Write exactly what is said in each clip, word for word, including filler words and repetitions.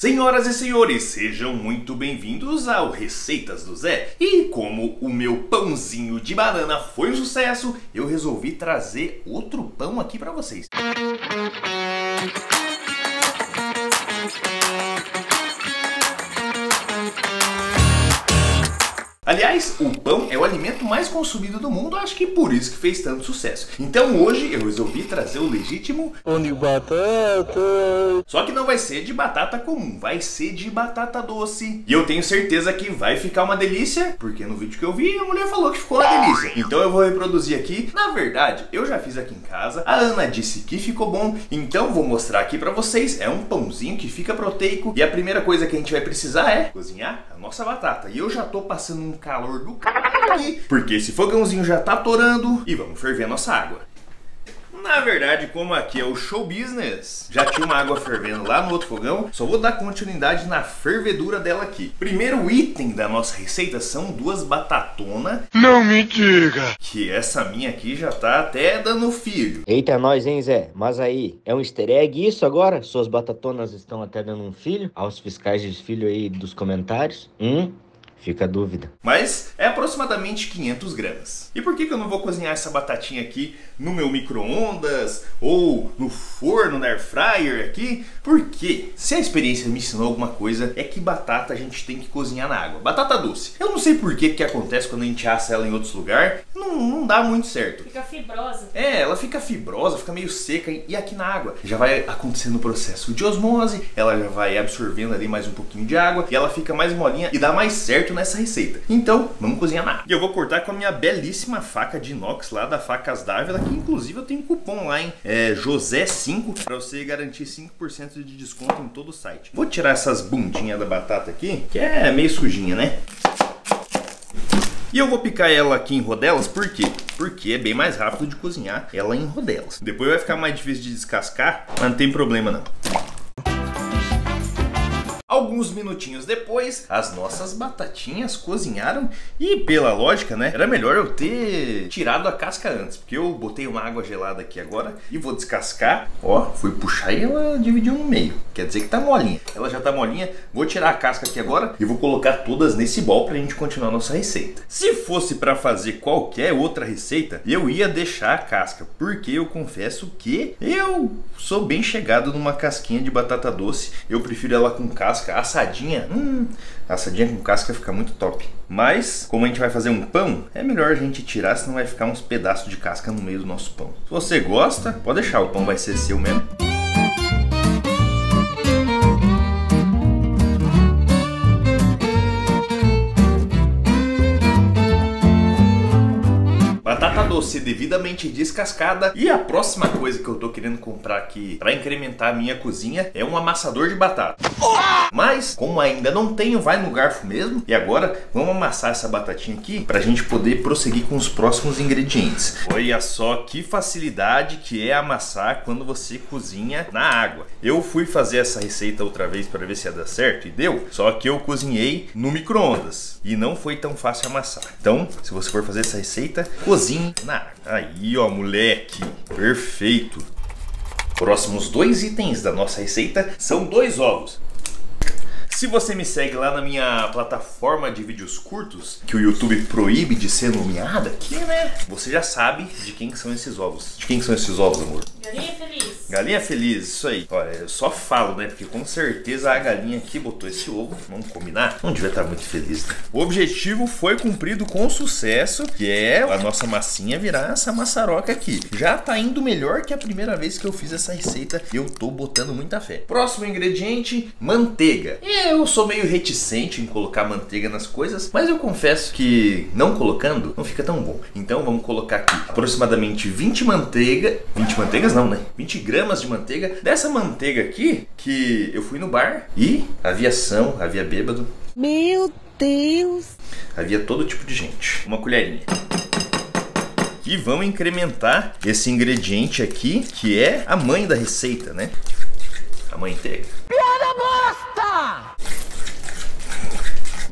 Senhoras e senhores, sejam muito bem-vindos ao Receitas do Zé. E como o meu pãozinho de banana foi um sucesso, eu resolvi trazer outro pão aqui pra vocês. Aliás, o pão é o alimento mais consumido do mundo, acho que por isso que fez tanto sucesso. Então hoje eu resolvi trazer o legítimo pão de batata. Só que não vai ser de batata comum, vai ser de batata doce. E eu tenho certeza que vai ficar uma delícia, porque no vídeo que eu vi a mulher falou que ficou uma delícia. Então eu vou reproduzir aqui. Na verdade, eu já fiz aqui em casa, a Ana disse que ficou bom, então vou mostrar aqui pra vocês. É um pãozinho que fica proteico e a primeira coisa que a gente vai precisar é cozinhar a nossa batata. E eu já tô passando um calor do c... aqui, porque esse fogãozinho já tá torando e vamos ferver a nossa água. Na verdade, como aqui é o show business, já tinha uma água fervendo lá no outro fogão, só vou dar continuidade na fervedura dela aqui. Primeiro item da nossa receita são duas batatonas. Não me diga! Que essa minha aqui já tá até dando filho. Eita, nós, hein, Zé? Mas aí, é um easter egg isso agora? Suas batatonas estão até dando um filho? Aos fiscais de filho aí dos comentários? Hum? Fica a dúvida. Mas é aproximadamente quinhentos gramas. E por que que eu não vou cozinhar essa batatinha aqui no meu micro-ondas ou no forno, na air fryer aqui? Porque se a experiência me ensinou alguma coisa, é que batata a gente tem que cozinhar na água. Batata doce. Eu não sei por que que acontece quando a gente assa ela em outros lugares. Não, não dá muito certo. Fica fibrosa. É, ela fica fibrosa, fica meio seca. E aqui na água já vai acontecendo o processo de osmose. Ela já vai absorvendo ali mais um pouquinho de água. E ela fica mais molinha e dá mais certo nessa receita. Então, vamos cozinhar na água. E eu vou cortar com a minha belíssima faca de inox lá da Facas Dávila, que inclusive eu tenho cupom lá, hein? É José cinco, para você garantir cinco por cento de desconto em todo o site. Vou tirar essas bundinhas da batata aqui, que é meio sujinha, né? E eu vou picar ela aqui em rodelas, por quê? Porque é bem mais rápido de cozinhar ela em rodelas. Depois vai ficar mais difícil de descascar, mas não tem problema não. Alguns minutinhos depois, as nossas batatinhas cozinharam e, pela lógica, né, era melhor eu ter tirado a casca antes, porque eu botei uma água gelada aqui agora e vou descascar. Ó, fui puxar e ela dividiu no meio, quer dizer que tá molinha. Ela já tá molinha, vou tirar a casca aqui agora e vou colocar todas nesse bowl pra gente continuar a nossa receita. Se fosse pra fazer qualquer outra receita, eu ia deixar a casca, porque eu confesso que eu sou bem chegado numa casquinha de batata doce. Eu prefiro ela com casca. Assadinha, hum, assadinha com casca fica muito top. Mas, como a gente vai fazer um pão, é melhor a gente tirar, senão vai ficar uns pedaços de casca no meio do nosso pão. Se você gosta, pode deixar, o pão vai ser seu mesmo. Batata doce devidamente descascada. E a próxima coisa que eu tô querendo comprar aqui pra incrementar a minha cozinha é um amassador de batata. Mas, como ainda não tenho, vai no garfo mesmo. E agora, vamos amassar essa batatinha aqui pra gente poder prosseguir com os próximos ingredientes. Olha só que facilidade que é amassar quando você cozinha na água. Eu fui fazer essa receita outra vez para ver se ia dar certo e deu. Só que eu cozinhei no micro-ondas e não foi tão fácil amassar. Então, se você for fazer essa receita, cozinhe na água. Aí, ó, moleque, perfeito. Próximos dois itens da nossa receita são dois ovos. Se você me segue lá na minha plataforma de vídeos curtos, que o YouTube proíbe de ser nomeada aqui, né? Você já sabe de quem são esses ovos. De quem são esses ovos, amor? Galinha feliz. Galinha feliz, isso aí. Olha, eu só falo, né? Porque com certeza a galinha aqui botou esse ovo. Vamos combinar? Não devia estar muito feliz, né? O objetivo foi cumprido com sucesso, que é a nossa massinha virar essa maçaroca aqui. Já tá indo melhor que a primeira vez que eu fiz essa receita. Eu tô botando muita fé. Próximo ingrediente, manteiga. Eu sou meio reticente em colocar manteiga nas coisas, mas eu confesso que não colocando não fica tão bom. Então vamos colocar aqui aproximadamente vinte manteiga, vinte manteigas não, né? vinte gramas de manteiga. Dessa manteiga aqui, que eu fui no bar e havia ação, havia bêbado. Meu Deus! Havia todo tipo de gente. Uma colherinha. E vamos incrementar esse ingrediente aqui, que é a mãe da receita, né? A manteiga. Piada bosta!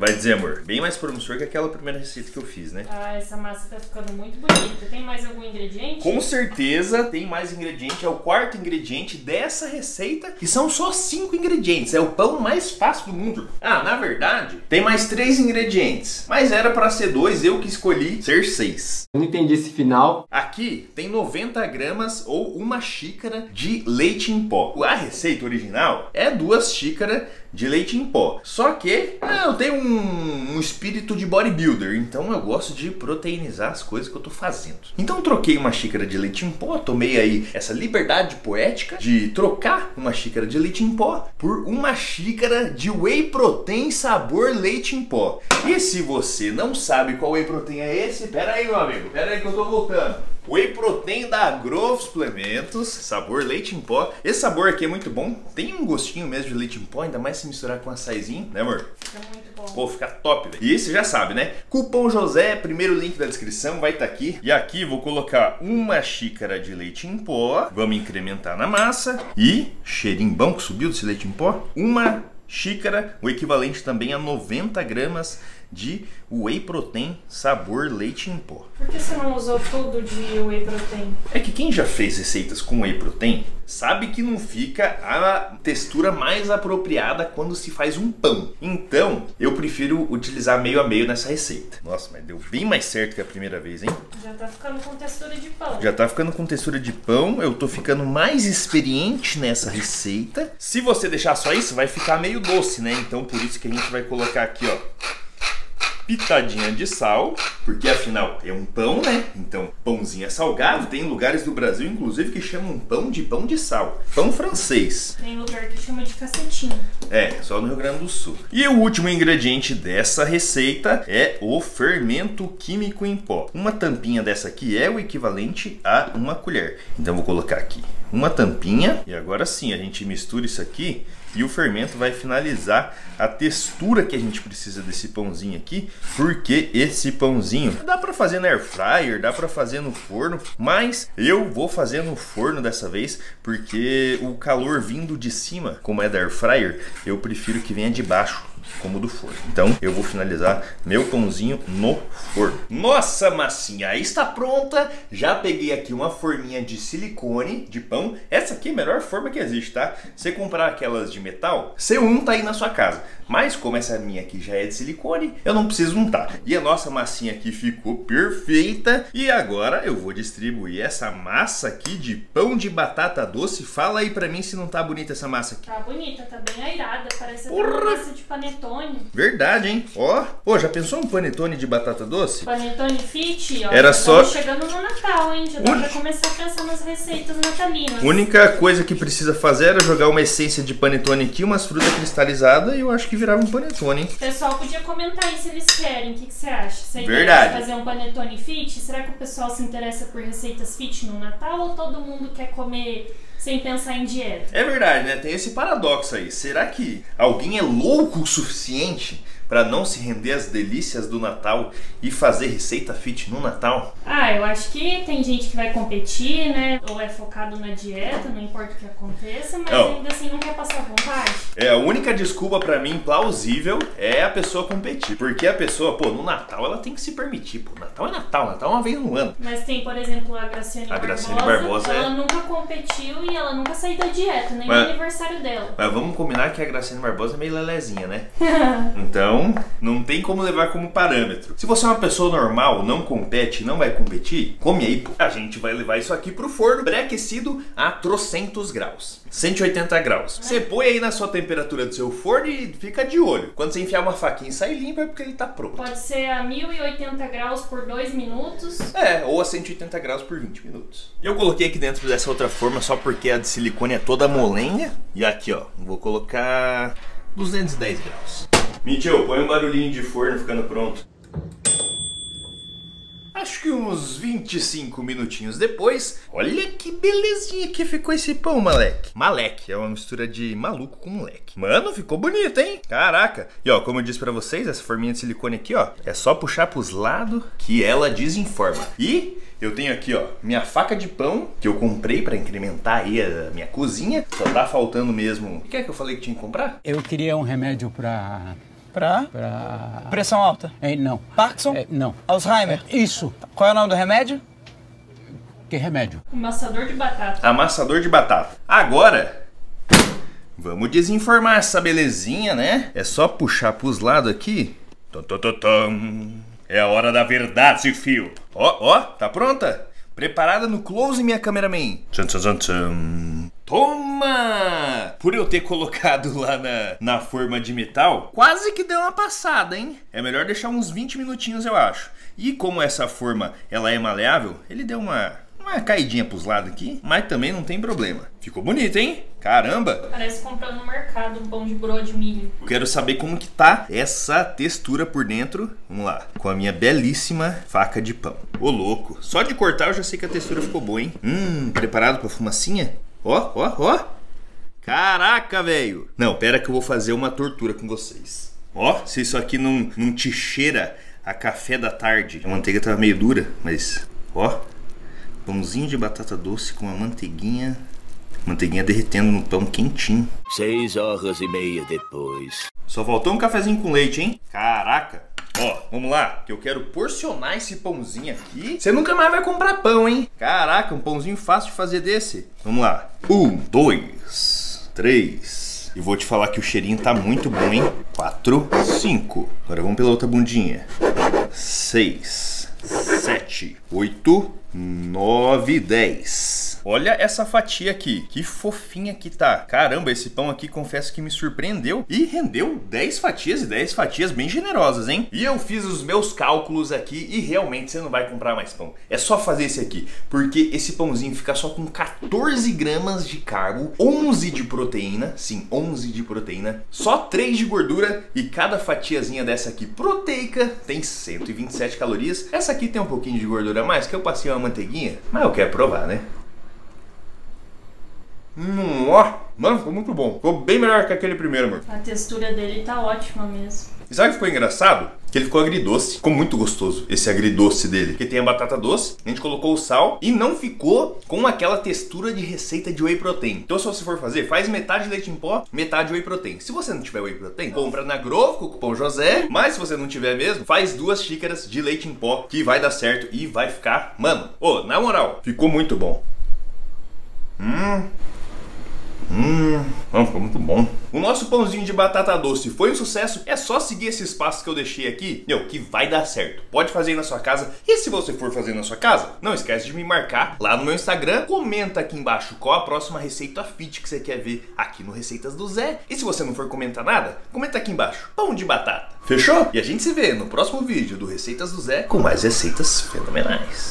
Vai dizer, amor, bem mais promissor que aquela primeira receita que eu fiz, né? Ah, essa massa tá ficando muito bonita. Tem mais algum ingrediente? Com certeza tem mais ingrediente. É o quarto ingrediente dessa receita, que são só cinco ingredientes. É o pão mais fácil do mundo. Ah, na verdade, tem mais três ingredientes. Mas era pra ser dois, eu que escolhi ser seis. Eu não entendi esse final. Aqui tem noventa gramas ou uma xícara de leite em pó. A receita original é duas xícaras de leite em pó. Só que ah, eu tenho um, um espírito de bodybuilder, então eu gosto de proteinizar as coisas que eu tô fazendo. Então eu troquei uma xícara de leite em pó, tomei aí essa liberdade poética de trocar uma xícara de leite em pó por uma xícara de whey protein sabor leite em pó. E se você não sabe qual whey protein é esse, pera aí, meu amigo, pera aí que eu tô voltando. Whey protein da Growth Suplementos, sabor leite em pó. Esse sabor aqui é muito bom, tem um gostinho mesmo de leite em pó, ainda mais se misturar com açaizinho, né, amor? Fica muito bom. Pô, fica top, velho. E você já sabe, né? Cupom José, primeiro link da descrição, vai estar aqui. E aqui vou colocar uma xícara de leite em pó. Vamos incrementar na massa. E, cheirinho bom que subiu desse leite em pó. Uma xícara, o equivalente também a noventa gramas de whey protein sabor leite em pó. Por que você não usou tudo de whey protein? É que quem já fez receitas com whey protein sabe que não fica a textura mais apropriada quando se faz um pão. Então, eu prefiro utilizar meio a meio nessa receita. Nossa, mas deu bem mais certo que a primeira vez, hein? Já tá ficando com textura de pão. Já tá ficando com textura de pão, eu tô ficando mais experiente nessa receita. Se você deixar só isso, vai ficar meio doce, né? Então, por isso que a gente vai colocar aqui, ó, pitadinha de sal, porque afinal é um pão, né? Então, pãozinho é salgado. Tem lugares do Brasil, inclusive, que chamam pão de pão de sal. Pão francês. Tem lugar que chama de cacetinho. É, só no Rio Grande do Sul. E o último ingrediente dessa receita é o fermento químico em pó. Uma tampinha dessa aqui é o equivalente a uma colher. Então, vou colocar aqui uma tampinha. E agora sim, a gente mistura isso aqui. E o fermento vai finalizar a textura que a gente precisa desse pãozinho aqui, porque esse pãozinho dá pra fazer na air fryer, dá pra fazer no forno, mas eu vou fazer no forno dessa vez, porque o calor vindo de cima, como é da air fryer, eu prefiro que venha de baixo, como do forno. Então eu vou finalizar meu pãozinho no forno. Nossa, massinha aí está pronta. Já peguei aqui uma forminha de silicone de pão. Essa aqui é a melhor forma que existe, tá? Você comprar aquelas de metal, você unta aí na sua casa. Mas como essa minha aqui já é de silicone, eu não preciso untar. E a nossa massinha aqui ficou perfeita. E agora eu vou distribuir essa massa aqui de pão de batata doce. Fala aí pra mim se não tá bonita essa massa aqui. Tá bonita, tá bem airada. Parece até Porra! uma massa de panetone. Verdade, hein? Ó, pô, já pensou um panetone de batata doce? Panetone fit, ó. Era só... Estamos chegando no Natal, hein? Já dá Un... pra começar a pensar nas receitas natalinas. A única coisa que precisa fazer era jogar uma essência de panetone aqui, umas frutas cristalizadas, e eu acho que virava um panetone, hein? O pessoal podia comentar aí se eles querem. O que, que você acha? Você Verdade. fazer um panetone fit? Será que o pessoal se interessa por receitas fit no Natal ou todo mundo quer comer sem pensar em dieta? É verdade, né? Tem esse paradoxo aí. Será que alguém é louco o suficiente para não se render às delícias do Natal e fazer receita fit no Natal? Ah, eu acho que tem gente que vai competir, né? Ou é focado na dieta, não importa o que aconteça, mas não. ainda assim não quer passar vontade. É, a única desculpa pra mim plausível é a pessoa competir. Porque a pessoa, pô, no Natal ela tem que se permitir, pô. Natal é Natal, Natal é uma vez no ano. Mas tem, por exemplo, a Graciane a Barbosa. Graciane Barbosa ela é... nunca competiu e ela nunca saiu da dieta, nem mas, no aniversário dela. Mas vamos combinar que a Graciane Barbosa é meio lelezinha, né? Então, não tem como levar como parâmetro. Se você é uma pessoa normal, não compete, não vai competir, come aí, pô. A gente vai levar isso aqui pro forno pré-aquecido a trocentos graus. cento e oitenta graus. Você põe aí na sua temperatura do seu forno e fica de olho. Quando você enfiar uma faquinha e sair limpo é porque ele tá pronto. Pode ser a mil e oitenta graus por dois minutos. É, ou a cento e oitenta graus por vinte minutos. Eu coloquei aqui dentro dessa outra forma só porque a de silicone é toda molenga. E aqui, ó, vou colocar duzentos e dez graus. Mitchell, põe um barulhinho de forno ficando pronto. Acho que uns vinte e cinco minutinhos depois, olha que belezinha que ficou esse pão, moleque. Maleque, é uma mistura de maluco com moleque. Mano, ficou bonito, hein? Caraca. E ó, como eu disse pra vocês, essa forminha de silicone aqui, ó, é só puxar pros lados que ela desenforma. E eu tenho aqui, ó, minha faca de pão, que eu comprei pra incrementar aí a minha cozinha. Só tá faltando mesmo... O que é que eu falei que tinha que comprar? Eu queria um remédio pra... Pra? Pra... Pressão alta. É, não. Parkinson? É, não. Alzheimer? Isso. Qual é o nome do remédio? Que remédio? Amassador de batata. Amassador de batata. Agora, vamos desenformar essa belezinha, né? É só puxar pros lados aqui. Tum, tum, tum, tum. É a hora da verdade, fio. Ó, ó, tá pronta? Preparada no close, minha cameraman. Tchum, tchum, tchum, tchum. Toma! Por eu ter colocado lá na, na forma de metal, quase que deu uma passada, hein? É melhor deixar uns vinte minutinhos, eu acho. E como essa forma ela é maleável, ele deu uma, uma caidinha pros lados aqui, mas também não tem problema. Ficou bonito, hein? Caramba! Parece comprando no mercado um pão de broa de milho. Eu quero saber como que tá essa textura por dentro. Vamos lá, com a minha belíssima faca de pão. Ô louco, só de cortar eu já sei que a textura ficou boa, hein? Hum, preparado pra fumacinha? Ó, ó, ó. Caraca, velho. Não, pera que eu vou fazer uma tortura com vocês. Ó, se isso aqui não, não te cheira a café da tarde. A manteiga tava meio dura, mas ó. Pãozinho de batata doce com a manteiguinha. Manteiguinha derretendo no pão quentinho. Seis horas e meia depois. Só faltou um cafezinho com leite, hein? Caraca. Ó, vamos lá, que eu quero porcionar esse pãozinho aqui. Você nunca mais vai comprar pão, hein? Caraca, um pãozinho fácil de fazer desse. Vamos lá. Um, dois, três. E vou te falar que o cheirinho tá muito bom, hein? Quatro, cinco. Agora vamos pela outra bundinha. Seis, sete, oito, nove, dez. Olha essa fatia aqui, que fofinha que tá. Caramba, esse pão aqui confesso que me surpreendeu. E rendeu dez fatias e dez fatias bem generosas, hein? E eu fiz os meus cálculos aqui e realmente você não vai comprar mais pão. É só fazer esse aqui, porque esse pãozinho fica só com quatorze gramas de carbo, onze de proteína, sim, onze de proteína, só três de gordura e cada fatiazinha dessa aqui proteica tem cento e vinte e sete calorias. Essa aqui tem um pouquinho de gordura a mais, que eu passei uma manteiguinha, mas eu quero provar, né? Hum, ó, mano, ficou muito bom. Ficou bem melhor que aquele primeiro, amor. A textura dele tá ótima mesmo. E sabe o que ficou engraçado? Que ele ficou agridoce. Ficou muito gostoso esse agridoce dele. Porque tem a batata doce, a gente colocou o sal e não ficou com aquela textura de receita de whey protein. Então se você for fazer, faz metade leite em pó, metade whey protein. Se você não tiver whey protein, compra na Grove com o cupom José. Mas se você não tiver mesmo, faz duas xícaras de leite em pó que vai dar certo e vai ficar, mano, ô, na moral, ficou muito bom. Hum... Hum, não, ficou muito bom. O nosso pãozinho de batata doce foi um sucesso. É só seguir esses passos que eu deixei aqui, meu, que vai dar certo. Pode fazer aí na sua casa. E se você for fazer na sua casa, não esquece de me marcar lá no meu Instagram. Comenta aqui embaixo qual a próxima receita fit que você quer ver aqui no Receitas do Zé. E se você não for comentar nada, comenta aqui embaixo, pão de batata. Fechou? E a gente se vê no próximo vídeo do Receitas do Zé com mais receitas fenomenais.